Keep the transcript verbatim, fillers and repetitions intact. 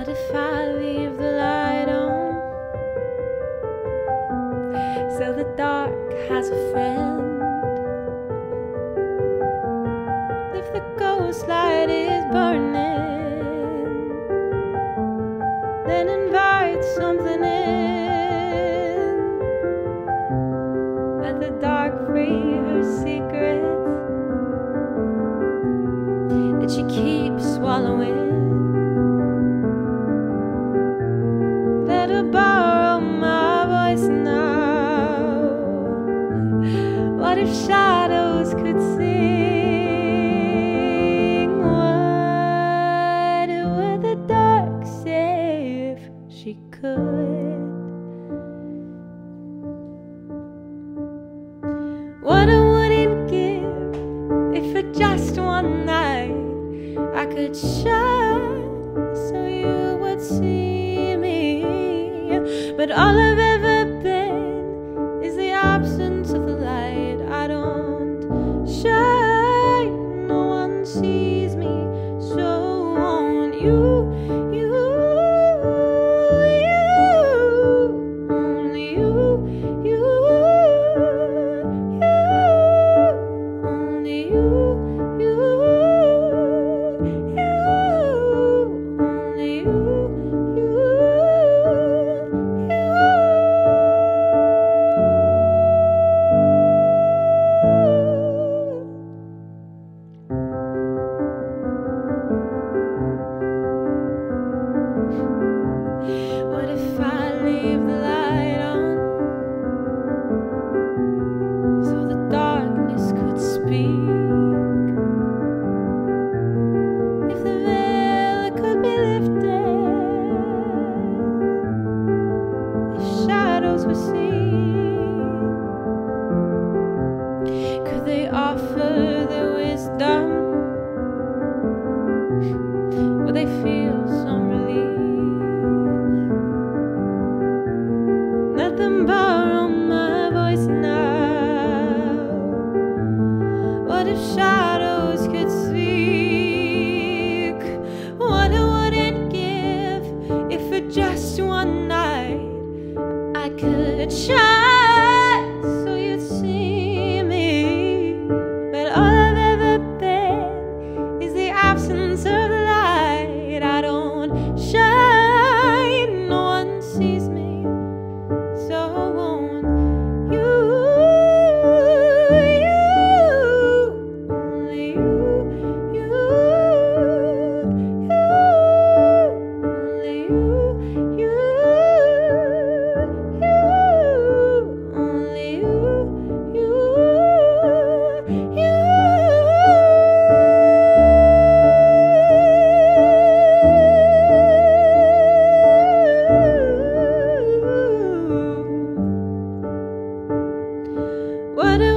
What if I leave the light on, so the dark has a friend? If the ghost light is burning, then invite something in. Let the dark free her secrets that she keeps swallowing. Let her borrow my voice now. What if shadows could sing? What would the dark say if she could? What I wouldn't give if for just one night I could shine so you would see me. But all I've ever been is the absence of the light. I don't shine, no one sees me. So won't you, you, you, only you, you, you, only you, you, you, only you, you. What if I leave the light on, so the darkness could speak? If the veil could be lifted, if shadows were seen, could they offer their wisdom? Would they feel some relief? Let them borrow my voice now. What if shadows could speak? What I wouldn't give if for just one night I could shine so you'd see me. But all I've ever been is the absence of the light. I don't shine, no one sees me. So won't you, you, only you, you, you, only you, you, you, only you, you, you. What